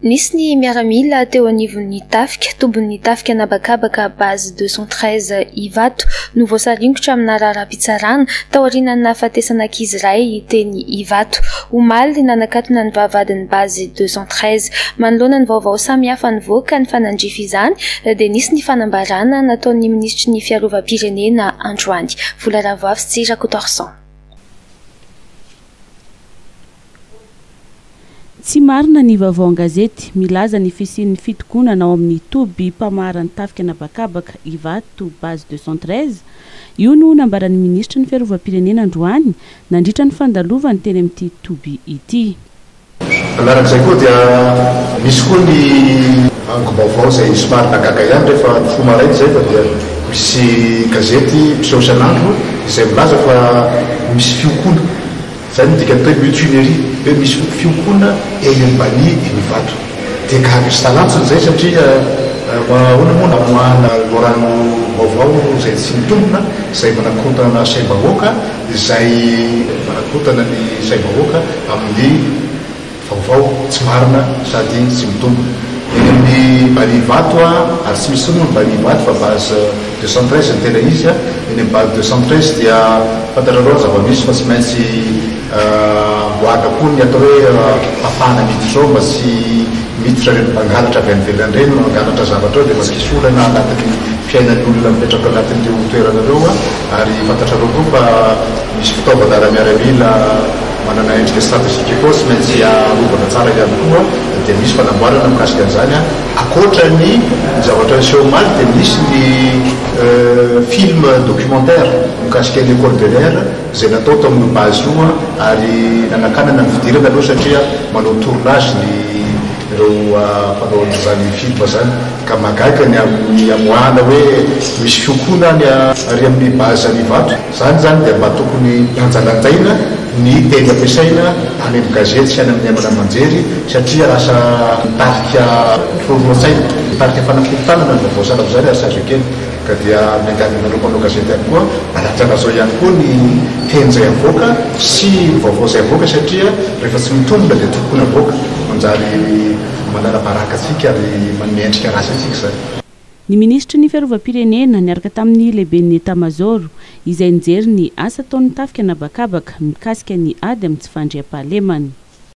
Nisy ny miaramila teo anivon'ny tafika, tombon'ny tafika nabakabaka base 213 Ivato no voasaringotra amina raharaham-pitsarana tao aorian'ny nahafatesana ankizy iray teny Ivato. Omaly nanakatona ny vavahadin'ny base 213. Manoloana ny vaovao samihafa nivoaka ny fanandrify izany dia nisy ny fanambarana nataon'ny ministry ny fiarovam-pirenena androany. Vola Ravoavy sy Rakotorsan. Tsy marina ny vaovao an-gazety milaza ny fisian'ny fitokonana ao amin'ny toby mpamaran'ny tafika nabakabaka Ivato base 213. Io no nambaran'ny ministra ny fiarovam-pirenena androany nandritra ny fandalovany teny amin'ity toby ity. Anarak'izay koa dia misy koa ny angom-baovao izay somary nagaga ihany rehefa fomarainy izay fa dia misy gazety mpiseho isan'andro izay milaza fa misy fiokona. Zay ny dika atao mutinerie hoe misy fiokona eny ambany Ivato. Dia gaga sy talantsony izay satria ahoana moa namoahana lorano vaovao izay tsy mitombona izay manakotana saim-bahoaka izay manakotana ny saim-bahoaka amin'ny vaovao tsy marina sady tsy mitombona. Eny amin'ny bany Ivato ary tsy misy moa ny bany Ivato fa base 213 ny tena izy. Eny amin'ny base 213 dia fantarareo zava-misy fa tsy maintsy boaka koa ny atao hoe mafana mity zao mba tsy miditra reny mpangalatra avy any ivelany reny mangalatra zavatra dia maski solana anatin'ny fiainan'ny olona mipetraka anatin'ireo toerana reo ary fantatrareo koa fa misy fitaovana miaramila manana endrika stratégique koa tsy maintsy arovana tsara ihany koa dia misy fanamboarana mikasika an'izany akoatra ny zavatra seho omaly dia misy ny film documentaire mikasika ny école de l'air izay natao tao amin'ny base io ary nanakanana ny fidirana aloha satria manao tournage ny ireo mpanao an'izany film zany ka magaga ny amin'ny amoahana hoe misy fiokona ny ary amin'ny base any Ivato. Zany zany dia mba tokony lanjalanjaina ny teny ampiasaina any amin'ny gazety sy any amin'ny amana manjery satria lasa mitarika foronan-tsaina, mitarika fanakotana ny vaovao salavo zany ary sazo kely. Ka dia mianganina manao gazety ihany koa manatrana zao ihany koa ny teny izay avoaka sy ny vaovao izay avoaka satria rehefa tsy mitombona dia tokony avoaka manjary manara-baraka atsika ary manome endrika ratsy atsika zany. Ny ministry ny fiarovam-pirenena niaraka tamin'ny lehiben'ny etamajoro izay nijery ny asa ataon'ny tafika nabakabaka mikasika ny ady amin'ny tsy fandriam-pahalemany.